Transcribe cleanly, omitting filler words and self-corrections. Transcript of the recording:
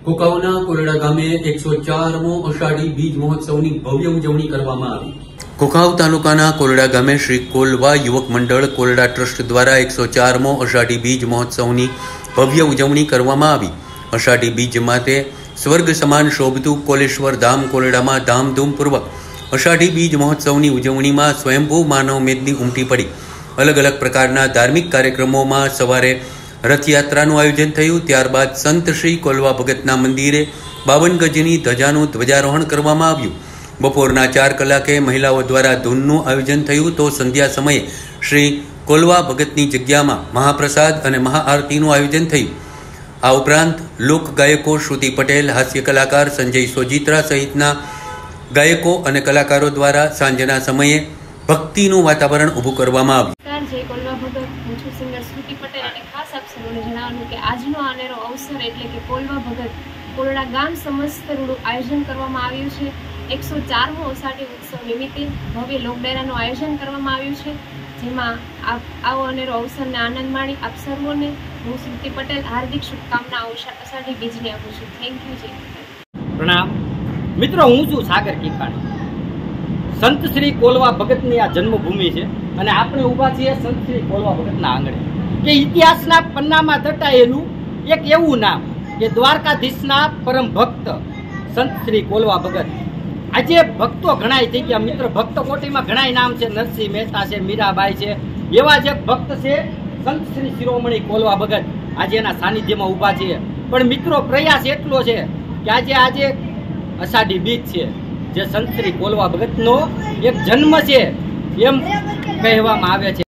કુકાવના કોલડા ગામે 104મો અષાઢી બીજ મહોત્સવની ભવ્ય ઉજવણી કરવામાં આવી। કુકાવ તાલુકાના કોલડા ગામે શ્રી કોલવા યુવક મંડળ કોલડા ટ્રસ્ટ દ્વારા 104મો અષાઢી બીજ મહોત્સવની ભવ્ય ઉજવણી કરવામાં આવી। અષાઢી બીજ માટે સ્વર્ગ સમાન શોભતું કોલેશ્વર ધામ કોલડામાં ધામધૂમપૂર્વક અષાઢી બીજ મહોત્સવની ઉજવણીમાં સ્વયંભૂ માનવ મેદની ઉમટી પડી। અલગ અલગ પ્રકારના ધાર્મિક કાર્યક્રમોમાં સવારે રથયાત્રાનું આયોજન થયું। ત્યારબાદ સંત શ્રી કોલવા ભગતના મંદિરે 52 ગજની ધજાનું ધ્વજારોહણ કરવામાં આવ્યું। બપોરના 4 કલાકે મહિલાઓ દ્વારા ધૂનનું આયોજન થયું તો સંધ્યા સમયે શ્રી કોલવા ભગતની જગ્યામાં મહાપ્રસાદ અને મહાઆરતીનું આયોજન થયું। આ ઉપરાંત લોક ગાયકો શ્રુતિ પટેલ, હાસ્ય કલાકાર સંજય સોજીત્રા સહિતના ગાયકો અને કલાકારો દ્વારા સાંજના સમયે ભક્તિનું વાતાવરણ ઊભું કરવામાં આવ્યું। જય કોલવા ભગત, હું છું સિંગર શ્રુતિ પટેલ અને ખાસ આપ સૌને જણાવવાનું કે આજનો આનેરો અવસર એટલે કે કોલવા ભગત કોલડા ગામ સમસ્ત રૂડું આયોજન કરવામાં આવ્યું છે। 104મો અષાઢી ઉત્સવ નિમિત્તે ભવ્ય લોકડાયરાનું આયોજન કરવામાં આવ્યું છે, જેમાં આવો અનેરો અવસરને આનંદ માણી આપ સર્વોને હું શ્રુતિ પટેલ હાર્દિક શુભકામના અષાઢી બીજની આપું છું। Thank you. જય પ્રણામ મિત્રો, હું છું સાગર કિકાણી। સંત શ્રી કોલવા ભગતની આ જન્મભૂમિ છે અને આપણે ઊભા છીએ સંત શ્રી કોલવા ભગતના આંગણે કે ઇતિહાસના પન્નામાં દટાયેલું એક એવું નામ કે દ્વારકાધીશના પરમ ભક્ત સંત શ્રી કોલવા ભગત। આજે ભક્તો ઘણાય થઈ ગયા મિત્ર, ભક્ત કોટીમાં ઘણાય નામ છે, નરસિંહ મહેતા છે, મીરાબાઈ છે, એવા જ એક ભક્ત છે સંત શ્રી શિરોમણી કોલવા ભગત। આજે એના સાનિધ્યમાં ઊભા છીએ, પણ મિત્રો પ્રયાસ એટલો છે કે આજે અષાઢી બીજ છે, જે સંત શ્રી કોલવા ભગતનો એક જન્મ છે એમ કહેવામાં આવે છે।